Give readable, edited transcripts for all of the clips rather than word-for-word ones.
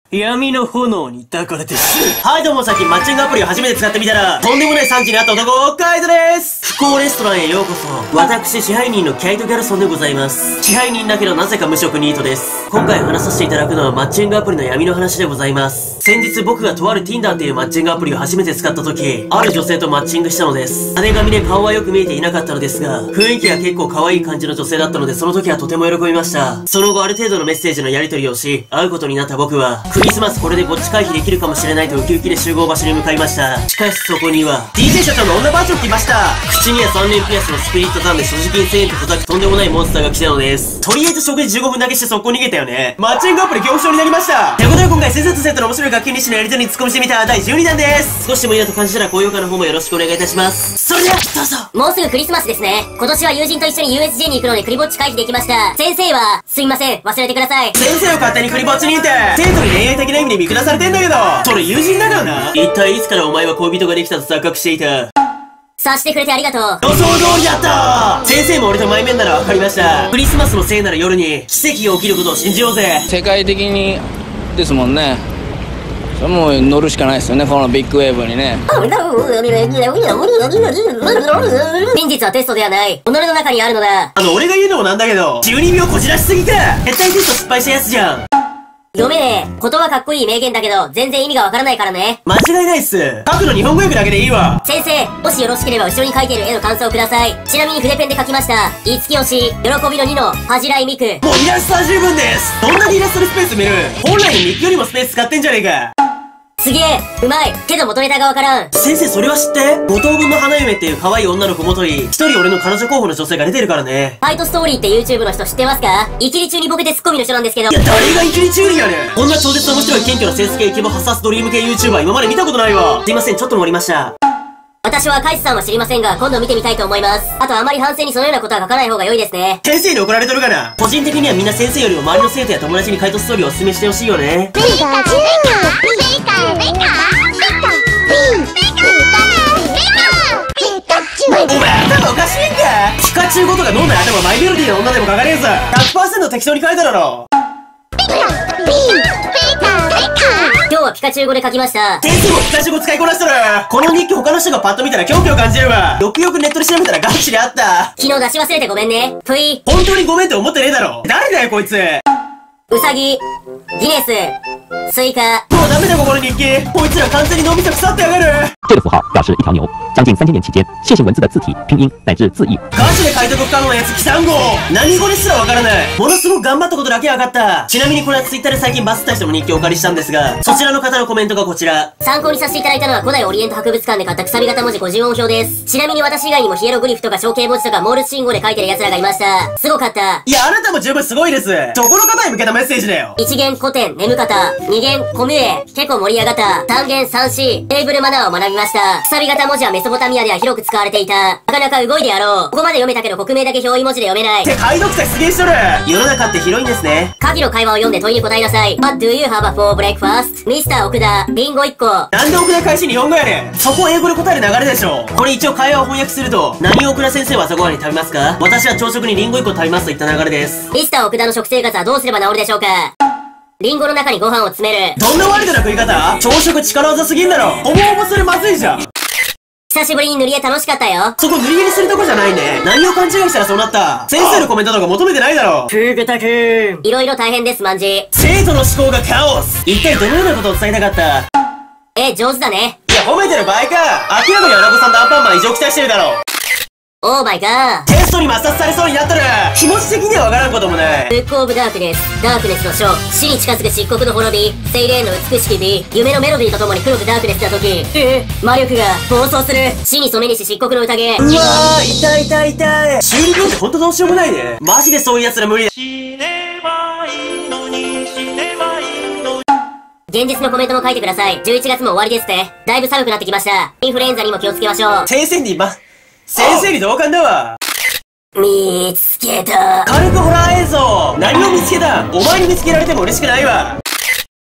闇の炎に抱かれてはいどうも、最近マッチングアプリを初めて使ってみたら、とんでもない惨事にあった男、カイトです。不幸レストランへようこそ。私、支配人のキャイト・ギャルソンでございます。支配人だけどなぜか無職ニートです。今回話させていただくのはマッチングアプリの闇の話でございます。先日僕がとある Tinder っていうマッチングアプリを初めて使った時、ある女性とマッチングしたのです。派手髪で顔はよく見えていなかったのですが、雰囲気は結構可愛い感じの女性だったので、その時はとても喜びました。その後ある程度のメッセージのやり取りをし、会うことになった僕は、クリスマスこれでこっち回避できるかもしれないとウキウキで集合場所に向かいました。しかしそこには DJ 社長の女バージョン来ました。口には3連ピアスのスピリットターンで所持金1000円と叩くとんでもないモンスターが来たのです。とりあえず食事15分だけして速攻逃げたよね。マッチングアプリ恐怖症になりました。ということで今回先生と生徒の面白い学級日誌のやり取りに突っ込みしてみた第12弾です。少しでもいいなと感じたら高評価の方もよろしくお願いいたします。それではどうぞ。 もうすぐクリスマスですね。今年は友人と一緒に USJ に行くのでクリぼっち回避できました。先生はすいません、忘れてください。 先生を勝手にクリぼっちにって生徒に恋愛的な意味で見下されてんだけど、それ友人だからな。一体いつからお前は恋人ができたと錯覚していた。 察してくれてありがとう。 予想通りだった。先生も俺と前面なら分かりました。クリスマスの聖なる夜に奇跡が起きることを信じようぜ。 世界的にですもんね。それもう乗るしかないですよね、このビッグウェーブにね。 真実はテストではない。己の中にあるのだ。 俺が言うのもなんだけど、12秒こじらしすぎか。絶対テスト失敗したやつじゃん。 読めねえ。言葉かっこいい名言だけど、全然意味がわからないからね。 間違いないっす。書くの日本語訳だけでいいわ。 先生、もしよろしければ後ろに書いている絵の感想をください。ちなみに筆ペンで書きました。いつきよし、喜びの2の恥じらいみく。 もうイラストは十分です。どんなにイラストでスペース見る。本来の日記よりもスペース使ってんじゃねえか。 すげえ、うまい。けど元ネタがわからん。 先生それは知って？5等分の花嫁っていう可愛い女の子元に、一人俺の彼女候補の女性が出てるからね。 ファイトストーリーって YouTube の人知ってますか？イキリ中にボケてツッコミの人なんですけど。 いや、誰がイキリ中にやねん。こんな超絶面白い謙虚なセンス系イケボハサスドリーム系 YouTuber 今まで見たことないわ。すいません、ちょっと盛りました。 私はカイスさんは知りませんが、今度見てみたいと思います。あとあまり反省にそのようなことは書かない方が良いですね。 先生に怒られとるかな。個人的にはみんな先生よりも周りの生徒や友達に回答ストーリーをお勧めしてほしいよね。お前頭おかしいんか。ピカチュウ語とか脳内頭マイメロディーの女でも書かねえぞ。100% 適当に書いただろ。 今日はピカチュウ語で書きました。 先生もピカチュウ語使いこなしとる。この日記他の人がパッと見たら狂気を感じるわ。よくよくネットで調べたらガチであった。 昨日出し忘れてごめんね。ぷい。 本当にごめんって思ってねえだろ。誰だよこいつ。 ウサギ、ギネス、スイカ。 もうダメだここの日記。こいつら完全に脳みそ腐ってやがる。 这个符号表示一条牛。将近3000年期间，楔形文字的字体、拼音乃至字义。 ガチで書いとく不可能なやつ、キ3号。何語ですらわからない。ものすごく頑張ったことだけ分かった。ちなみにこれは Twitter で最近バズった人の日記をお借りしたんですが、そちらの方のコメントがこちら。 参考にさせていただいたのは古代オリエント博物館で買ったくさび型文字50音表です。ちなみに私以外にもヒエログリフとか象形文字とかモールス信号で書いてる奴らがいました。すごかった。 いや、あなたも十分すごいです。どこの方に向けたメッセージだよ。 1弦古典、眠方。2弦コミュエ、結構盛り上がった。3弦 3C、テーブルマナーを学びました。くさび型文字はメソポタミアでは広く使われていた。なかなか動いでやろう。ここまで読めたけど国名だけ表意文字で読めない。 って解読者出現しとる。世の中って広いんですね。 下記の会話を読んで問いに答えなさい。What do you have for breakfast? Mr. 奥田、リンゴ1個。 なんで奥田返し日本語やねん。そこ英語で答える流れでしょ。これ一応会話を翻訳すると、何を奥田先生は朝ごはんに食べますか？私は朝食にリンゴ1個食べますといった流れです。 Mr. 奥田の食生活はどうすれば治るでしょうか？リンゴの中にご飯を詰める。 どんなワイルドな食い方？朝食力技すぎんだろ。ほぼほぼそれまずいじゃん。 久しぶりに塗り絵楽しかったよ。 そこ塗り絵にするとこじゃないね。何を勘違いしたらそうなった。先生のコメントとか求めてないだろ。フグタくん。 いろいろ大変です、マンジ。 生徒の思考がカオス。一体どのようなことを伝えたかった？ 上手だね。 いや、褒めてる場合か。明らかにアナゴさんとアンパンマン異常期待してるだろ。 オーマイガー。 テストに抹殺されそうになってる。気持ち的にはわからんこともない。 ブックオブダークネス。ダークネスの書。死に近づく漆黒の滅び。セイレーンの美しき美。夢のメロディーとともに黒くダークネスな時。魔力が暴走する。死に染めにし漆黒の宴。 うわー、痛い痛い痛い。修理病ってほんとどうしようもないね。マジでそういう奴ら無理だ。死ねばいいのに、死ねばいいのに。 現実のコメントも書いてください。11月も終わりですって。だいぶ寒くなってきました。インフルエンザにも気をつけましょう。 先生に同感だわ。 見つけた。 軽くホラー映像。何を見つけた？お前に見つけられても嬉しくないわ。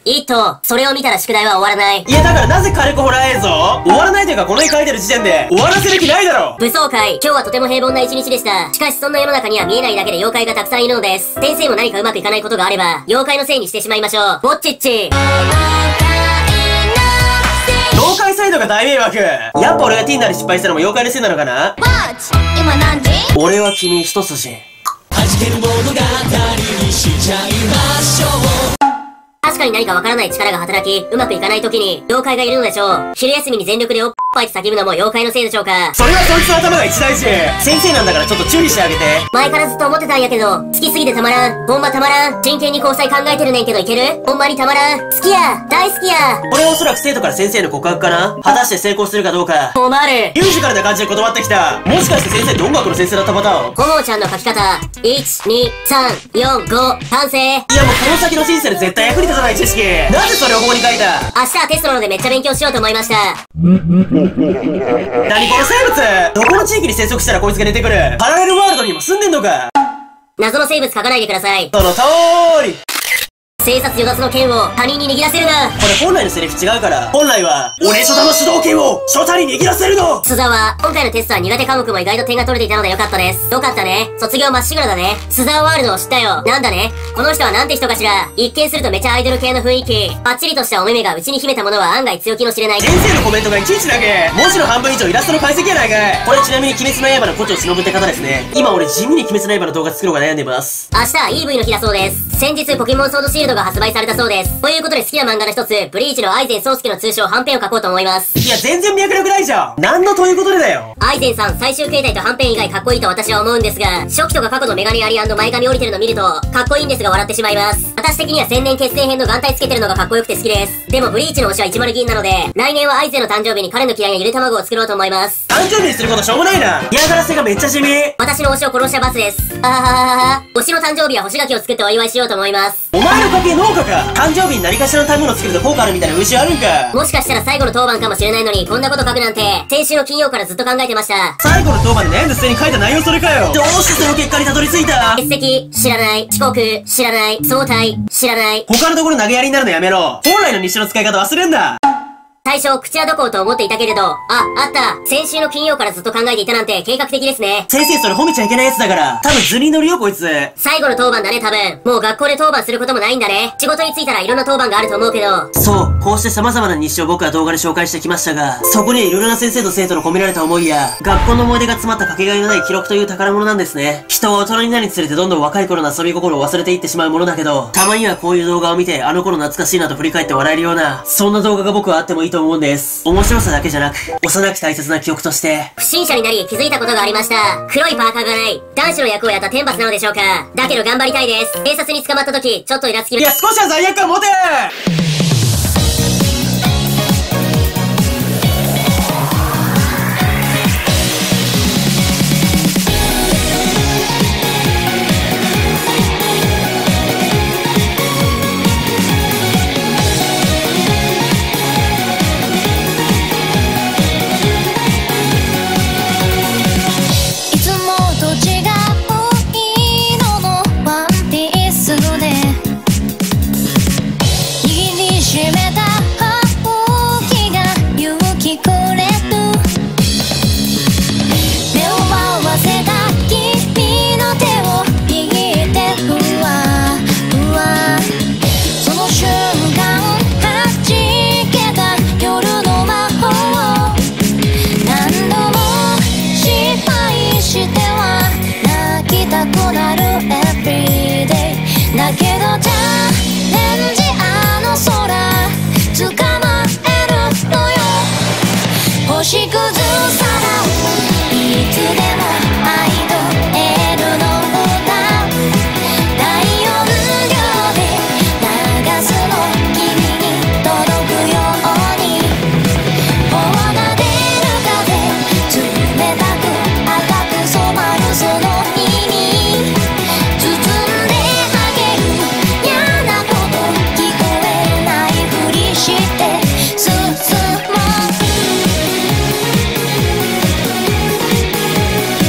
それを見たら宿題は終わらない。 いやだからなぜ火力ホラー映像終わらないというかこの絵描いてる時点で終わらせる気ないだろ。 武装会、今日はとても平凡な一日でした。しかしそんな世の中には見えないだけで妖怪がたくさんいるのです。先生も何かうまくいかないことがあれば、妖怪のせいにしてしまいましょう。ぼっちっち。 妖怪サイドが大迷惑。やっぱ俺がティンダーに失敗したのも妖怪のせいなのかな。 今何時？ 俺は君一筋。弾ける物語にしちゃいましょう。 確かに何かわからない力が働き、うまくいかない時に、妖怪がいるのでしょう。昼休みに全力でおっぱいって叫ぶのも妖怪のせいでしょうか。 それはそいつの頭が一大事。先生なんだからちょっと注意してあげて。 前からずっと思ってたんやけど、好きすぎてたまらん。ほんまたまらん。真剣に交際考えてるねんけどいける？ほんまにたまらん。好きや。大好きや。 これはおそらく生徒から先生の告白かな。果たして成功するかどうか。 困る。 ミュージカルな感じで断ってきた。もしかして先生って音楽の先生だったパターン？ コモちゃんの書き方。1、2、3、4、5、完成。 いやもうこの先の人生で絶対役に立たない知識。なぜそれをここに書いた？ 明日はテストなのでめっちゃ勉強しようと思いました。 何この生物？どこの地域に生息したらこいつが出てくる？パラレルワールドにも住んでんのか？ 謎の生物書かないでください。 その通り。 生殺与奪の剣を他人に握らせるな。 これ本来のセリフ違うから。本来は、俺初太の主導権を初太に握らせるの。 須沢、今回のテストは苦手科目も意外と点が取れていたのでよかったです。よかったね。卒業まっしぐらだね。須沢ワールドを知ったよ。なんだね。この人はなんて人かしら。一見するとめちゃアイドル系の雰囲気。パッチリとしたお目目が内に秘めたものは案外強気の知れない。 先生のコメントがいちいちだけ。文字の半分以上イラストの解析やないかい。これちなみに鬼滅の刃の胡蝶忍って方ですね。今俺地味に鬼滅の刃の動画作ろうか悩んでます。 明日は EV の日だそうです。先日ポケモンソードシールドが発売されたそうです。ということで好きな漫画の一つ、ブリーチのアイゼン宗介の通称はんぺんを書こうと思います。 いや全然脈力ないじゃん。何のということでだよ。 アイゼンさん最終形態とはんぺん以外かっこいいと私は思うんですが、初期とか過去のメガネあり&前髪降りてるの見ると、かっこいいんですが笑ってしまいます。私的には千年決戦編の眼帯つけてるのがかっこよくて好きです。でもブリーチの推しは10銀なので、来年はアイゼンの誕生日に彼の嫌いなゆで卵を作ろうと思います。 誕生日にすることしょうもないな。嫌がらせがめっちゃ地味。 私の推しを殺した罰です。あはははは。推しの誕生日は干し柿を作ってお祝いしようと思います。 お前の家系農家か。誕生日に何かしらの食べ物作ると効果あるみたいな風習あるんか。 もしかしたら最後の当番かもしれないのにこんなこと書くなんて、先週の金曜からずっと考えてました。 最後の当番で悩んで捨てに書いた内容それかよ。どうしてその結果にたどり着いた？ 欠席、知らない。遅刻、知らない。早退、知らない。 他のところ投げやりになるのやめろ。本来の日誌の使い方忘れんな。 最初、口はどこうと思っていたけれど、あった。先週の金曜からずっと考えていたなんて計画的ですね。 先生それ褒めちゃいけないやつだから。多分図に乗るよこいつ。 最後の当番だね多分。もう学校で当番することもないんだね。仕事に就いたらいろんな当番があると思うけど。 そう、こうして様々な日誌を僕は動画で紹介してきましたが、そこにはいろいろな先生と生徒の込められた思いや、学校の思い出が詰まったかけがえのない記録という宝物なんですね。人は大人になるにつれてどんどん若い頃の遊び心を忘れていってしまうものだけど、たまにはこういう動画を見てあの頃懐かしいなと振り返って笑えるような、そんな動画が僕はあってもいいと思うんです。面白さだけじゃなく、幼き大切な記憶として、 不審者になり気づいたことがありました。黒いパーカーがない。男子の役をやった天罰なのでしょうか。だけど頑張りたいです。警察に捕まった時、ちょっとイラつきまいや少しは罪悪感持て。 星屑さらういつでも愛とエールの歌大音量で流すの君に届くように頬が出る風冷たく赤く染まるその意味包んであげる嫌なこと聞こえないふりして進もう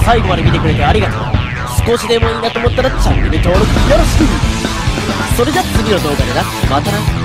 最後まで見てくれてありがとう。少しでもいいなと思ったらチャンネル登録よろしく。それじゃ次の動画でな。またな。